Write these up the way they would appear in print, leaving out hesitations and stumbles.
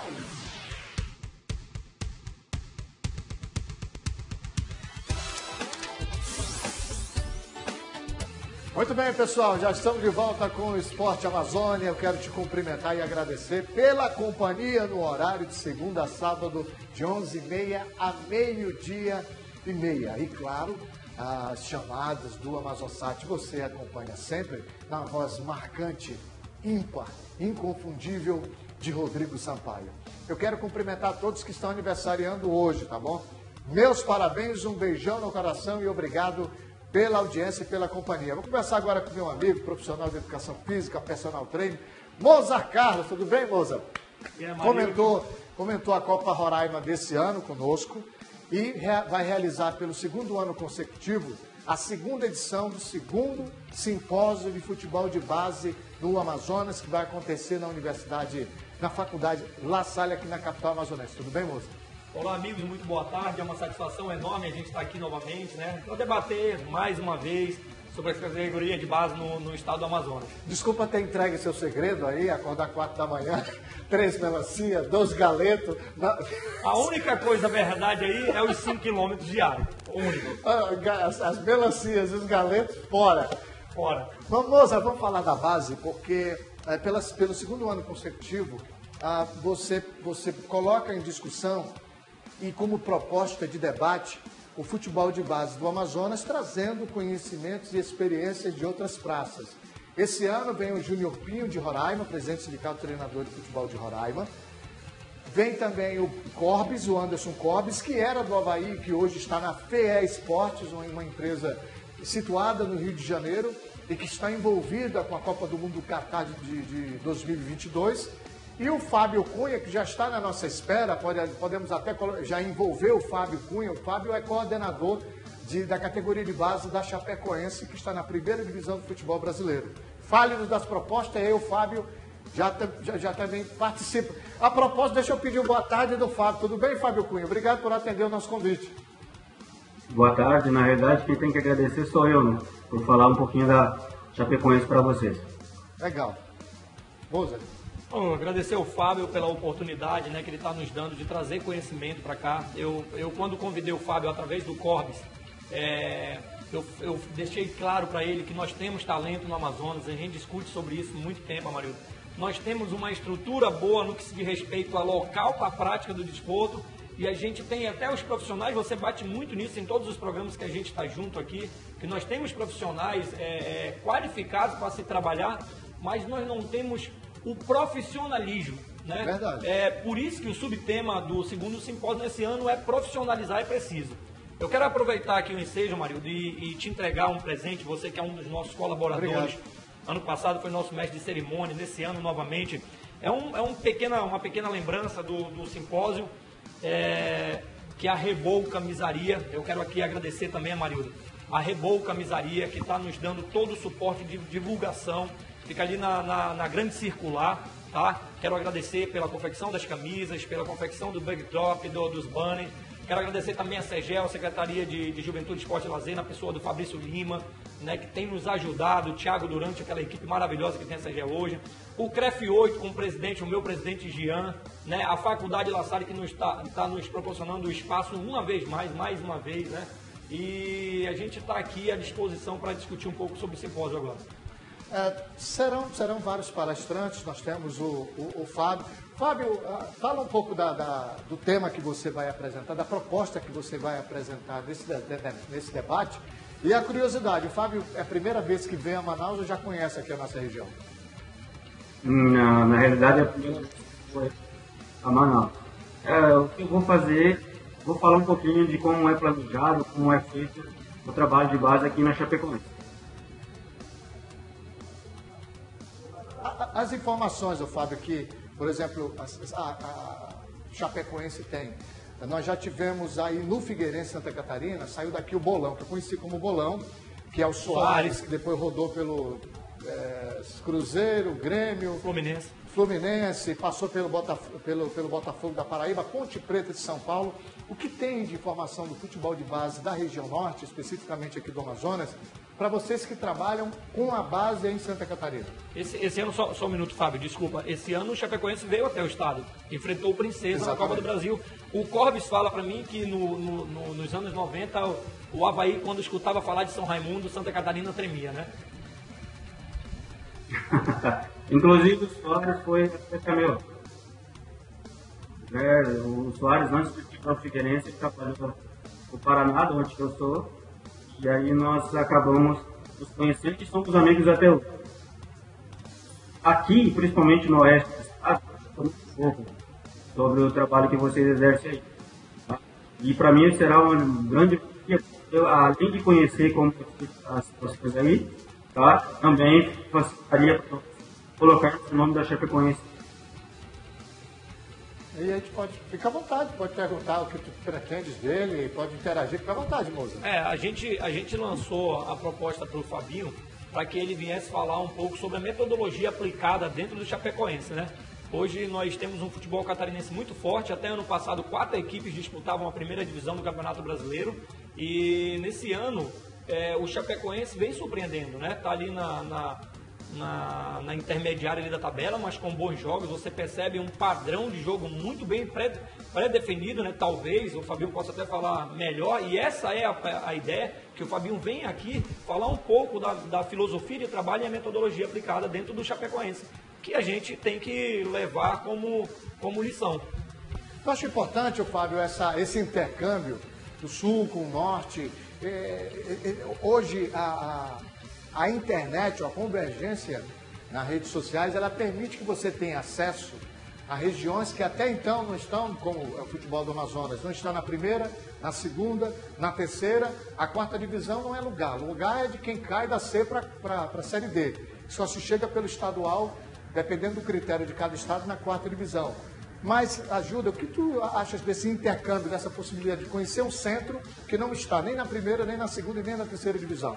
Muito bem, pessoal, já estamos de volta com o Esporte Amazônia. Eu quero te cumprimentar e agradecer pela companhia no horário de segunda a sábado, de 11h30 a meio-dia e meia. E, claro, as chamadas do Amazonsat você acompanha sempre na voz marcante, ímpar, inconfundível de Rodrigo Sampaio. Eu quero cumprimentar todos que estão aniversariando hoje, tá bom? Meus parabéns, um beijão no coração e obrigado pela audiência e pela companhia. Vou conversar agora com meu amigo, profissional de educação física, personal trainer, Mozart Carlos. Tudo bem, Mozart? Comentou a Copa Roraima desse ano conosco e vai realizar pelo segundo ano consecutivo a segunda edição do segundo simpósio de futebol de base no Amazonas, que vai acontecer na faculdade La Salle, aqui na capital amazonense. Tudo bem, Mozart? Olá, amigos, muito boa tarde. É uma satisfação enorme a gente estar aqui novamente, né, para debater mais uma vez sobre a categoria de base no estado do Amazonas. Desculpa ter entregue seu segredo aí, acordar 4 da manhã, 3 melancia, 2 galetos. A única coisa verdade aí é os 5 quilômetros diários. Único. As melancias e os galetos, fora. Fora. Mozart, vamos falar da base, porque pelo segundo ano consecutivo, você coloca em discussão e como proposta de debate o futebol de base do Amazonas, trazendo conhecimentos e experiências de outras praças. Esse ano vem o Júnior Pinho de Roraima, presidente sindical treinador de futebol de Roraima. Vem também o Corbis, o Anderson Corbis, que era do Avaí, que hoje está na FEE Esportes, uma empresa situada no Rio de Janeiro e que está envolvida com a Copa do Mundo Catar de 2022. E o Fábio Cunha, que já está na nossa espera, podemos até já envolver o Fábio Cunha. O Fábio é coordenador da categoria de base da Chapecoense, que está na primeira divisão do futebol brasileiro. Fale-nos das propostas, e aí o Fábio já também participa. A propósito, deixa eu pedir uma boa tarde do Fábio. Tudo bem, Fábio Cunha? Obrigado por atender o nosso convite. Boa tarde. Na verdade, quem tem que agradecer sou eu, né? Por falar um pouquinho da Chapecoense para vocês. Legal. Mozart. Bom, agradecer ao Fábio pela oportunidade, né, que ele está nos dando de trazer conhecimento para cá. Eu quando convidei o Fábio através do Corbis, eu deixei claro para ele que nós temos talento no Amazonas, a gente discute sobre isso há muito tempo, Amarildo. Nós temos uma estrutura boa no que se diz respeito ao local para a prática do desporto e a gente tem até os profissionais, você bate muito nisso em todos os programas que a gente está junto aqui, que nós temos profissionais qualificados para se trabalhar, mas nós não temos o profissionalismo, né? Verdade. É por isso que o subtema do segundo simpósio nesse ano é profissionalizar é preciso. Eu quero aproveitar aqui o ensejo, Marildo, e te entregar um presente, você que é um dos nossos colaboradores. Obrigado. Ano passado foi nosso mestre de cerimônia, nesse ano novamente. Uma pequena lembrança do simpósio, que é a Rebol Camisaria. Eu quero aqui agradecer também a Marildo, a Rebol Camisaria, que está nos dando todo o suporte de divulgação. Fica ali na grande circular, tá? Quero agradecer pela confecção das camisas, pela confecção do backdrop, dos banners. Quero agradecer também a SEGEL, a Secretaria de Juventude, Esporte e Lazer, na pessoa do Fabrício Lima, né, que tem nos ajudado, o Thiago Durante, aquela equipe maravilhosa que tem a SEGEL hoje. O CREF 8 com o presidente, o meu presidente Jean, né, a Faculdade La Salle que está nos proporcionando o espaço mais uma vez, né? E a gente está aqui à disposição para discutir um pouco sobre o simpósio agora. Serão vários palestrantes, nós temos o Fábio. Fábio, fala um pouco do tema que você vai apresentar, da proposta que você vai apresentar nesse debate. E a curiosidade, o Fábio é a primeira vez que vem a Manaus ou já conhece aqui a nossa região? Não, na realidade é a primeira vez que foi a Manaus. O que eu vou falar um pouquinho de como é planejado, como é feito o trabalho de base aqui na Chapecoense. As informações, Fábio, que, por exemplo, a Chapecoense tem. Nós já tivemos aí no Figueirense, Santa Catarina, saiu daqui o Bolão, que eu conheci como Bolão, que é o Soares, que depois rodou pelo Cruzeiro, Grêmio, Fluminense, passou pelo Botafogo da Paraíba, Ponte Preta de São Paulo. O que tem de informação do futebol de base da região norte, especificamente aqui do Amazonas, para vocês que trabalham com a base em Santa Catarina? Esse ano, só um minuto, Fábio, desculpa. Esse ano o Chapecoense veio até o estado, enfrentou o Princesa na Copa do Brasil. O Corbis fala para mim que nos anos 90, o Avaí, quando escutava falar de São Raimundo, Santa Catarina tremia, né? Inclusive o Soares foi até meu. O Soares, antes de ir para o Figueirense, ele trabalhou no Paraná, onde eu sou, e aí nós acabamos nos conhecendo e somos amigos até hoje. Aqui, principalmente no oeste do estado, um pouco sobre o trabalho que vocês exercem aí. Tá? E para mim será um grande dia, além de conhecer como as coisas aí, tá? Também facilitaria para colocar o nome da Chapecoense. E a gente pode, fica à vontade, pode perguntar o que tu pretendes dele, pode interagir, fica à vontade, moça. A gente lançou a proposta para o Fabinho para que ele viesse falar um pouco sobre a metodologia aplicada dentro do Chapecoense, né? Hoje nós temos um futebol catarinense muito forte. Até ano passado 4 equipes disputavam a primeira divisão do Campeonato Brasileiro e nesse ano o Chapecoense vem surpreendendo, né? Tá ali na intermediária ali da tabela, mas com bons jogos. Você percebe um padrão de jogo muito bem pré-definido, né? Talvez o Fabinho possa até falar melhor, e essa é a ideia, que o Fabinho venha aqui falar um pouco da filosofia de trabalho e a metodologia aplicada dentro do Chapecoense, que a gente tem que levar como lição. Eu acho importante, Fábio, esse intercâmbio do sul com o norte. Hoje a internet, a convergência nas redes sociais, ela permite que você tenha acesso a regiões que até então não estão, como o futebol do Amazonas, não está na primeira, na segunda, na terceira. A quarta divisão não é lugar. O lugar é de quem cai da C para a Série D. Só se chega pelo estadual, dependendo do critério de cada estado, na quarta divisão. Mas ajuda, o que tu achas desse intercâmbio, dessa possibilidade de conhecer um centro que não está nem na primeira, nem na segunda e nem na terceira divisão?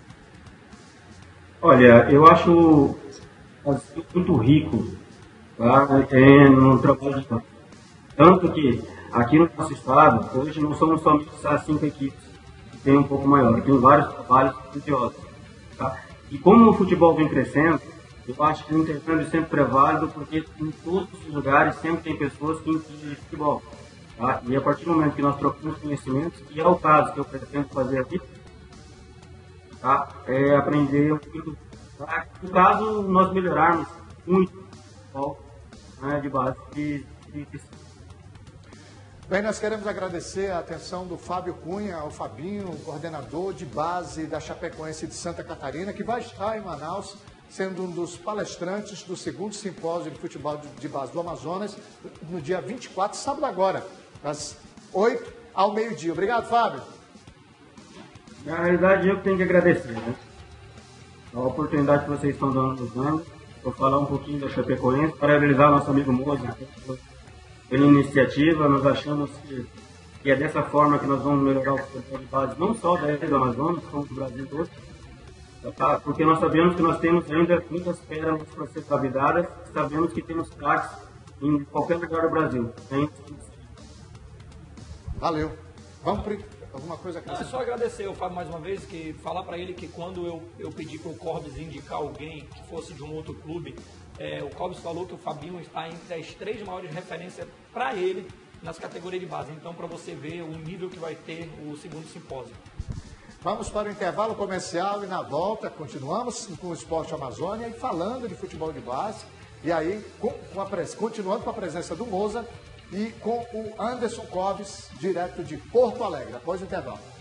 Olha, eu acho muito rico, tá? No trabalho de campo. Tanto que aqui no nosso estado, hoje não somos somente as 5 equipes, que tem um pouco maior, tem vários trabalhos grandiosos. Tá? E como o futebol vem crescendo, eu acho que o intercâmbio sempre é válido, porque em todos os lugares sempre tem pessoas que entendem de futebol. Tá? E a partir do momento que nós trocamos conhecimentos, que é o caso que eu pretendo fazer aqui, tá? Aprender muito. Tá? No caso, nós melhorarmos muito o futebol, né, de base. Bem, nós queremos agradecer a atenção do Fábio Cunha, o Fabinho, coordenador de base da Chapecoense de Santa Catarina, que vai estar em Manaus, sendo um dos palestrantes do 2º simpósio de futebol de base do Amazonas, no dia 24, sábado agora, das 8 ao meio-dia. Obrigado, Fábio. Na realidade, eu que tenho que agradecer, né? A oportunidade que vocês estão dando, vou falar um pouquinho da Chapecoense, parabenizar o nosso amigo Moza pela iniciativa. Nós achamos que é dessa forma que nós vamos melhorar o futebol de base, não só da ilha do Amazonas, como do Brasil todo. Tá? Porque nós sabemos que nós temos ainda muitas pérolas para ser lapidadas, sabemos que temos craques em qualquer lugar do Brasil. Valeu. Vamos para alguma coisa aqui? É só agradecer o Fábio mais uma vez, que falar para ele que quando eu pedi para o Corbis indicar alguém que fosse de um outro clube, o Corbis falou que o Fabinho está entre as 3 maiores referências para ele nas categorias de base. Então, para você ver o nível que vai ter o 2º simpósio. Vamos para o intervalo comercial e na volta continuamos com o Esporte Amazônia e falando de futebol de base. E aí, continuando com a presença do Moza e com o Anderson Corbis, direto de Porto Alegre, após o intervalo.